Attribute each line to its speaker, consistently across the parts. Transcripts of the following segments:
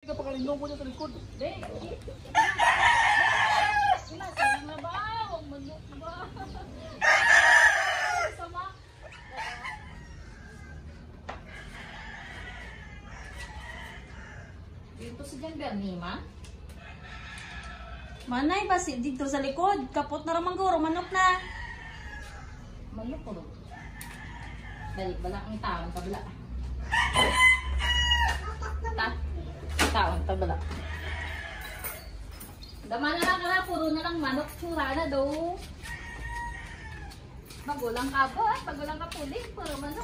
Speaker 1: Kapakalindong ko niya sa likod.
Speaker 2: Be, sarang na ba? Huwag manok ba? Sama. Dito si Jan Bernie, ma?
Speaker 3: Manay ba si dito sa likod? Kapot na ramang guro, manok na.
Speaker 2: Manok ko. Dali, bala ang taon, tabla. Taon, tabla. Dama na lang ka, puro na lang manok, tsura na daw. Magulang ka ba? Magulang ka puli, puro manok.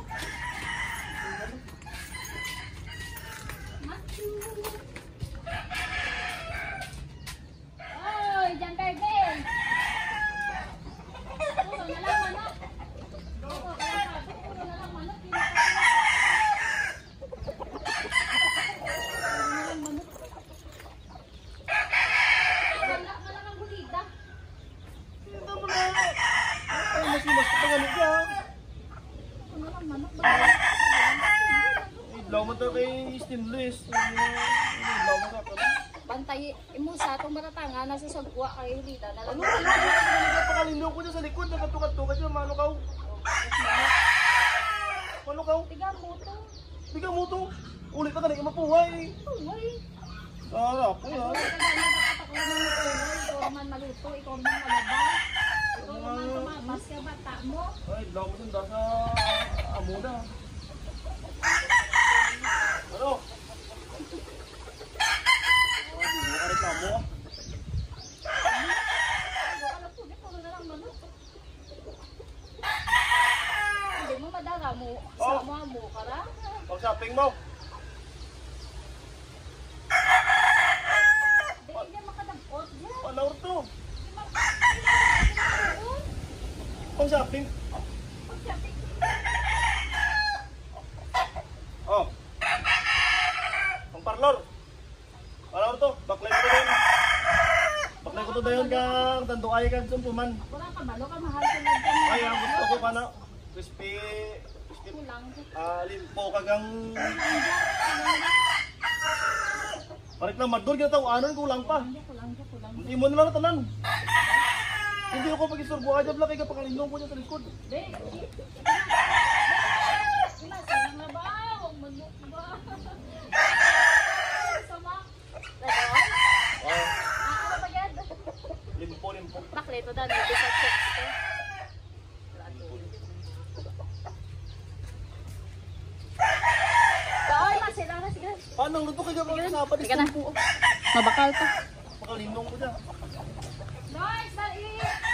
Speaker 2: Oy, Jan Bernie! Puro na lang manok. Puro na lang manok. Wala ka lang ang gulita.
Speaker 1: Ito mo na. Ay, masimas ka ganun ka.
Speaker 2: Puro na lang manok.
Speaker 1: Idlaw mo to kay stainless. Idlaw mo ka.
Speaker 2: Bantay mo sa itong matatanga nasa sagwa kay Lita na lang.
Speaker 1: Ano? Kapakalindong ko niya sa likod. Nakatukat-tukat siya. Manukaw. Manukaw.
Speaker 2: Tiga mo to.
Speaker 1: Bigyan mo to. Ulit ka kanina mapuhay.
Speaker 2: Uy.
Speaker 1: Sarap po ha.
Speaker 2: Ikaw man maluto, ikaw man malaba. Ikaw man tumabas ka bata mo.
Speaker 1: Ay, idlaw mo dun sa amuda. Ano? Nakareklamo ah.
Speaker 2: Alam ko, puro na lang manok. Hindi mo madara mo. Sama mo, kara.
Speaker 1: Pag-shopping mo.
Speaker 2: Hindi niya makadagkot dyan.
Speaker 1: Panawar to. Pag-shopping.
Speaker 2: Pag-shopping.
Speaker 1: Oh. Pang parlor. Panawar to. Baklay ko to din. Baklay ko to dayon kang tanto ay kang sumpuman.
Speaker 2: Wala ka malo ka, mahal ko lang dyan.
Speaker 1: Ay, ang gusto ko pa na. Crispy.
Speaker 2: Kulang.
Speaker 1: Limpo kagang. Parik na mador kita tahu anon kulang pa.
Speaker 2: Kulang.
Speaker 1: Hindi mo na lang tanan. Hindi ako pag-istorbo aja bla kay kapakalindong ko niya sa likod.
Speaker 2: Be, sarang na ba? Huwag manok ba? Sama. Lagaw?
Speaker 1: Oh,
Speaker 2: Ano ba yan?
Speaker 1: limpo.
Speaker 2: Bakleto daw, dito sa checks ko. Ay, masila na, sige.
Speaker 1: Paano luto kay kapakalindong
Speaker 2: Sige na.
Speaker 1: istorbo?
Speaker 2: Mabakal to.
Speaker 1: Kapakalindong ko niya.
Speaker 2: Nice, dali!